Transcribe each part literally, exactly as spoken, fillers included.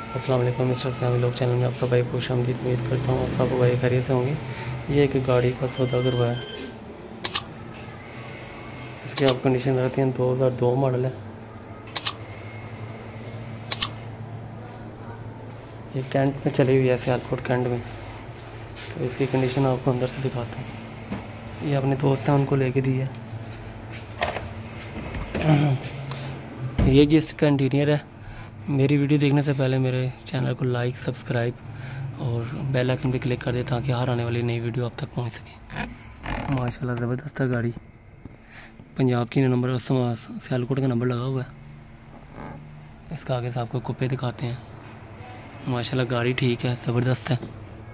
अस्सलाम वालेकुम मिस्टर सयामी लोग चैनल में आप सब भाई खुश आमदीद उम्मीद करता हूँ। आप सब भाई खैरियत से होंगे। ये एक गाड़ी का सौदा करवाया। इसकी आप कंडीशन रहती हैं दो हज़ार दो मॉडल है। ये कैंट में चली हुई है, सियालकोट कैंट में। तो इसकी कंडीशन आपको अंदर से दिखाता हूँ। ये अपने दोस्त हैं उनको लेके दी है। ये जिसका इंटीरियर है। मेरी वीडियो देखने से पहले मेरे चैनल को लाइक सब्सक्राइब और बेल आइकन पे क्लिक कर दे ताकि हर आने वाली नई वीडियो आप तक पहुंच सके। माशाल्लाह ज़बरदस्त है गाड़ी। पंजाब की नंबर सियालकोट का नंबर लगा हुआ है। इसका आगे से आपको कुप्पे दिखाते हैं। माशाल्लाह गाड़ी ठीक है, ज़बरदस्त है।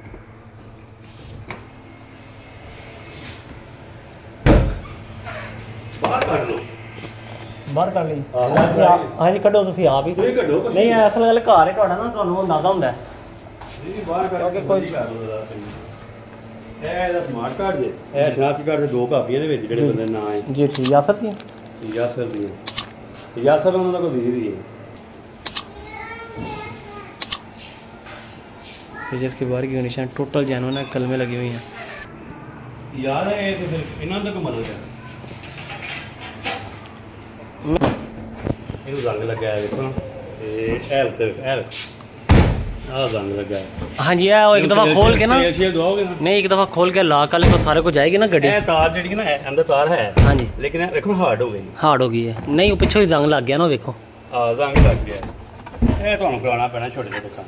बाहर कर ली हाँ जी कड्डो तुसीं आप ही नहीं असल गल घर है तुहाडा ना तुहानूं अंदाज़ा हुंदा है नहीं बाहर करके कोई कर लो ਇਹ ਇਹਦਾ ਸਮਾਰਟ ਕਾਰਡ ਜੇ ਇਹ ਸ਼ਨਾਖਤੀ ਕਾਰਡ ਦੇ ਦੋ ਕਾਪੀਆਂ ਦੇ ਵਿੱਚ ਜਿਹੜੇ ਬੰਦੇ ਨਾਂ ਹੈ ਜੀ ਠੀਕ ਯਾਸਰ ਦੀਆਂ ਯਾਸਰ ਦੀਆਂ ਯਾਸਰ ਉਹਨਾਂ ਦਾ ਕੋਈ ਵੀਰ ਹੀ है जिसके बाहर की कंडीशन टोटल जेन्युइन है, कलमें लगी हुई हैं यार है तो फिर इन्हां दा कोई मदद है ਇਹ ਰੰਗ ਲੱਗਾ ਹੈ ਦੇਖੋ ਤੇ ਐਲ ਤੇ ਐਲ ਆਹ रंग लगा है। हाँ जी है एक दफ़ा खोल के ना नहीं एक दफ़ा खोल के ला कल तो सारे को जाएगी ना गड्डी तार जी ना अंदर तार है। हाँ जी लेकिन देखो हार्ड हो गई हार्ड हो गई है नहीं वो पिछों ही जंग लग गया ना देखो हाँ जंग लग गया ये तो कराना पैना छोटे छोटे काम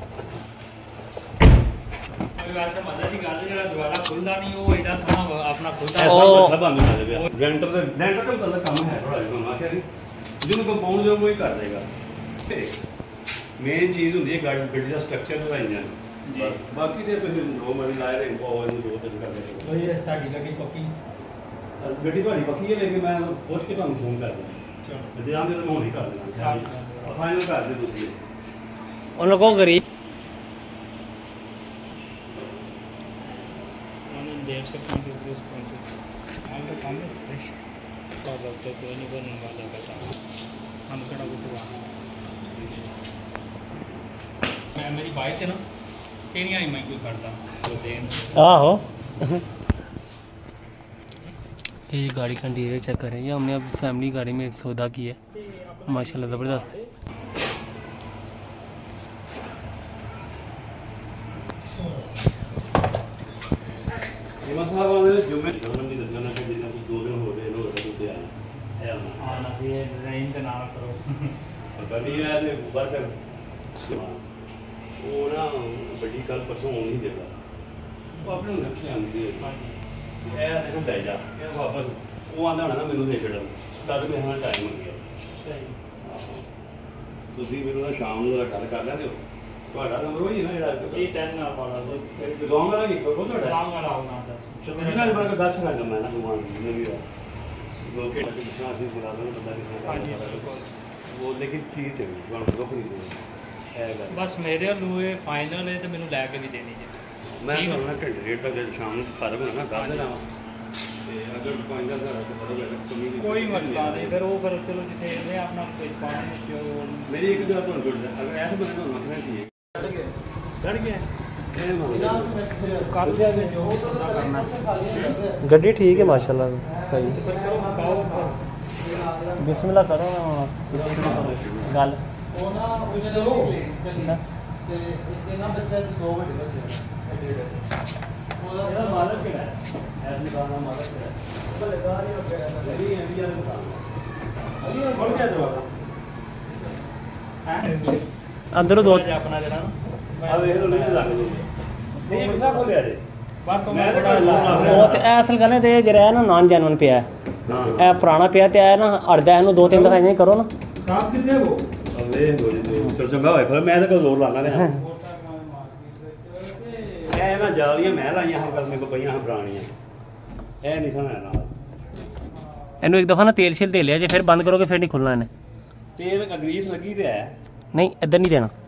वैसे मजा की गल जेड़ा दोबारा खुलदा नहीं वो एडा सोना अपना खुलदा है सब बंद हो जाएगा लेंटर दे लेंटर का मतलब काम है थोड़ा जिहा मैं क्या जिन्हों कंपाउंड जो वो ही कर देगा। मेन चीज़ होंगी है गाड़ी गड्डी का स्ट्रक्चर का इंजन बस बाकी तो फिर जो मर्जी लाए रहे पाओ दो दिन कर देंगे ये साडी गड्डी पक्की गड्डी थोड़ी पक्की है लेकिन मैं पूछ के तुहानूं फोन कर देना चलो ध्यान दे मैं ही कर देना फाइनल कर दे तुसीं उन लोगों को करी उन्होंने डेढ़ सौ पंद्रह बीस पंद्रह हम तो काम फ्रेश का लगता कोई नहीं बनने वाला का हम कड़ा कुछ मैं मेरी बाइक है ना तेरियां ही मैं कोई करता तो देन आहो ये गाड़ी का इंटीरियर चेक करें। ये हमने अब फैमिली गाड़ी में सौदा की है माशाल्लाह ज़बरदस्त। ये मसला वाले जुम्मे जन्म दी दसना के दिन दो दिन हो गए लो तो ते आया हां ना ये रेंज का नाम करो और गाड़ी है ते ऊपर कर वो ना बड़ी कल परसों हो नहीं देगा वो अपने घर से आती है ये देखो ले जा ये वापस वो आंदा ना मैनू दे छड़ दस मिनट में टाइम हो गया ਤੁਸੀਂ ਮੈਨੂੰ ਨਾ ਸ਼ਾਮ ਨੂੰ ਗੱਲ ਕਰ ਲਿਆ ਦਿਓ ਤੁਹਾਡਾ ਨੰਬਰ ਹੋਈ ਨਾ ਜਿਹੜਾ ਜੀ ਦਸ ਨਾਲ ਵਾਲਾ ਤੇ ਦੋਵਾਂ ਦਾ ਲਿਖੋ ਤੁਹਾਡਾ ਨਾਮ ਵਾਲਾ ਆਉਣਾ ਦੱਸ ਚਲੋ ਮੇਰੇ ਨਾਲ ਬੜਾ ਦਸ ਨਾਲ ਮੈਂ ਨਾ ਦੁਕਾਨ में भी लोके कितना से सिला दो बंदा दिखा हां जी वो लेकिन चीज चाहिए ਤੁਹਾਨੂੰ ਰੁਕ ਨਹੀਂ ਦੇਣੀ बस मेरे लूए फाइनल है तो मैंने लैके भी देनी चाहिए मैं ना घंटे डेढ़ तक शाम को कर देना दस देना अगर पाँच दस हज़ार कोई मसला नहीं फिर वो फिर चलो जिसे अपना मेरी एक गल तो अगर ऐसे बंदे को रखना चाहिए चढ़ गया गड्डी ठीक है माशाल्लाह सही बिस्मिल्लाह करो गल ਉਹ ਨਾ ਉਹ ਜਿਹੜੇ ਹੋ ਗਏ ਅੱਛਾ ਤੇ ਇੱਕ ਨਾ ਬੱਚਾ ਦੋ ਵੱਡੇ ਬੱਚੇ ਉਹਦਾ ਜਿਹੜਾ ਮਾਲਕ ਕਿਹੜਾ ਹੈ ਐਸ ਦੁਕਾਨ ਦਾ ਮਾਲਕ ਕਿਹੜਾ ਹੈ ਉਹ ਲਗਾ ਨਹੀਂ ਹੋ ਗਿਆ ਤਾਂ ਇਹ ਇੰਡੀਆ ਦਾ ਦੁਕਾਨ ਅਲੀ ਖੋਲ ਕੇ ਦਵਾ ਹੈ ਅੰਦਰੋਂ ਦੋ ਆਪਣਾ ਜਿਹੜਾ ਆ ਵੇਖ ਲੋ ਨਹੀਂ ਲੱਗ ਜੀ ਨਹੀਂ ਕਿਸਾ ਖੋਲਿਆ ਜੇ ਬਸ ਮੈਂ ਉਹ ਤੇ ਅਸਲ ਗੱਲ ਤੇ ਜਿਹੜਾ ਨਾ ਨਾਨ ਜੈਨੂਨ ਪਿਆ ਇਹ ਪੁਰਾਣਾ ਪਿਆ ਤੇ ਇਹ ਨਾ ਅੜਦਾ ਇਹਨੂੰ ਦੋ ਤਿੰਨ ਦਫਾ ਇੰਜ ਕਰੋ ਨਾ ਸਾਫ ਕਿੱਥੇ ਹੋ चल चंगा होए फिर मैं तो कोई जोर लाना नहीं ए ना जालियां मैं लाइयां हम कल मेरे को पईयां हम पुरानियां ए नहीं सुना ना ਇਹਨੂੰ ਇੱਕ ਦਫਾ ਨਾ ਤੇਲ ਛਿਲ ਦੇ ਲਿਆ ਜੇ ਫਿਰ ਬੰਦ ਕਰੋਗੇ ਫਿਰ ਨਹੀਂ ਖੁੱਲਣਾ ਇਹਨੇ ਤੇਲ ਗਰੀਸ ਲੱਗੀ ਤੇ ਹੈ ਨਹੀਂ ਇੱਧਰ ਨਹੀਂ ਦੇਣਾ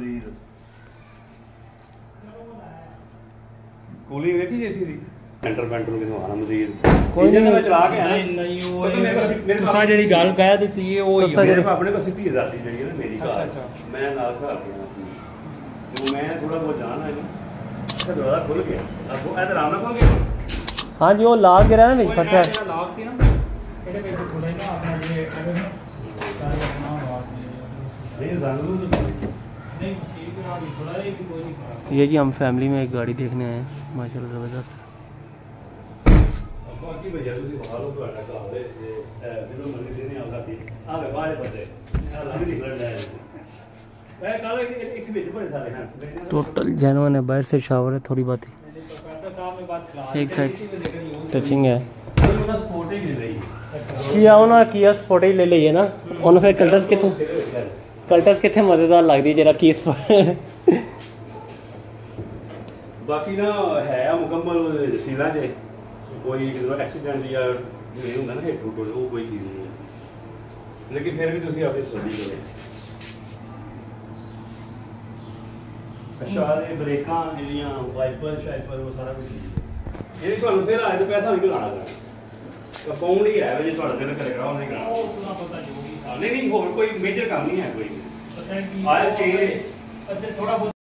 ਕੂਲਿੰਗ ਵੇਖੀ ਏਸੀ ਦੀ ਸੈਂਟਰ ਪੈਂਟਰ ਕਿਨੂੰ ਆਣਾ ਮਜ਼ੀਦ ਕੋਈ ਨਹੀਂ ਮੈਂ ਚਲਾ ਕੇ ਆਇਆ ਨਹੀਂ ਉਹ ਮੇਰੇ ਤੁਸੀਂ ਜਿਹੜੀ ਗੱਲ ਕਹਿ ਦਿੱਤੀ ਹੈ ਉਹ ਹੀ ਮੇਰੇ ਆਪਣੇ ਕੋਲ ਸਿੱਧੀ ਆਜ਼ਾਦੀ ਜਿਹੜੀ ਹੈ ਨਾ ਮੇਰੀ ਕਾਰ ਮੈਂ ਨਾਲ ਖਾ ਗਿਆ जो मैं थोड़ा बहुत जान है तो दरवाजा खुल गया अब वो इधर आना खुल गया। हाँ जी वो लाग गिरा ना बीच फंसा ਜਿਹੜਾ ਲੌਕ ਸੀ ਨਾ ਇਹਦੇ ਵਿੱਚ ਖੁੱਲੇ ਨਾ ਆਪਣਾ ਜੇ ਇਹਦੇ ਨਾ ਸਾਰੇ ਆਪਣਾ ਆਵਾਜ਼ नहीं रंग लो तो नहीं ठीक है नहीं खुला है कि कोई नहीं खराब। ये जी हम फैमिली में एक गाड़ी देखने आए हैं माशाल्लाह ज़बरदस्त है। बाकी भैया ਤੁਸੀਂ ਬਾਹਰ ਉਹ ਤੁਹਾਡਾ ਘਰ ਦੇ ਜਦੋਂ ਮੰਨ ਕੇ ਨਹੀਂ ਆਉਂਦਾ ਸੀ ਆ ਵੇ ਬਾਹਰ ਬੰਦੇ ਆ ਲੱਗ ਨਿਕਲਣ ਦਾ ਮੈਂ ਕੱਲ ਇੱਕ ਵਿੱਚ ਬੜੇ ਸਾਰੇ ਹਾਂ टोटल जेनुइन है, बाहर से शावर है थोड़ी बात ही, प्रोफेसर साहब में बात खिला एक साइड टचिंग है ਉਹਦਾ ਸਪੋਰਟ ਹੀ ਨਹੀਂ ਰਹੀ जी आओ ना किया स्पोर्ट ही ले लीए ना उन्होंने फिर कल्टस कितने कल्टस कितने मज़ेदार लगती जरा की ਬਾਕੀ ਨਾ ਹੈ ਮੁਕੰਮਲ ਸੀਲਾ ਜੇ ਕੋਈ ਜਦੋਂ ਐਕਸੀਡੈਂਟ ਜਾਂ ਇਹ ਹੁੰਦਾ ਨਾ ਹਿੱਟ ਹੁੱਟ ਉਹ ਕੋਈ ਚੀਜ਼ ਨਹੀਂ ਹੈ ਲੇਕਿਨ ਫਿਰ ਵੀ ਤੁਸੀਂ ਆਪਣੀ ਸੋਚੀ ਕਰੋ। ਅੱਛਾ ਇਹ ਬ੍ਰੇਕਾਂ ਜਿਹੜੀਆਂ ਵਾਈਪਰ ਸ਼ਾਈਪਰ ਉਹ ਸਾਰਾ ਕੁਝ ਇਹ ਤੁਹਾਨੂੰ ਫਿਰ ਆਏ ਤਾਂ ਪੈਸਾ ਨਹੀਂ ਲਾਣਾ ਤਾਂ ਕੌਣ ਹੀ ਹੈ ਜੇ ਤੁਹਾਡਾ ਦਿਲ ਕਰੇਗਾ ਉਹਨੇ ਕਰਾਉਣਾ ਉਹ ਪੂਰਾ ਪਤਾ ਜੋ ਵੀ ਨਹੀਂ ਨਹੀਂ ਹੋਰ ਕੋਈ ਮੇਜਰ ਕੰਮ ਨਹੀਂ ਹੈ ਕੋਈ ਪਤਾ ਕੀ ਆਇਆ ਚੇਂਜ ਅੱਧੇ ਥੋੜਾ ਬਹੁਤ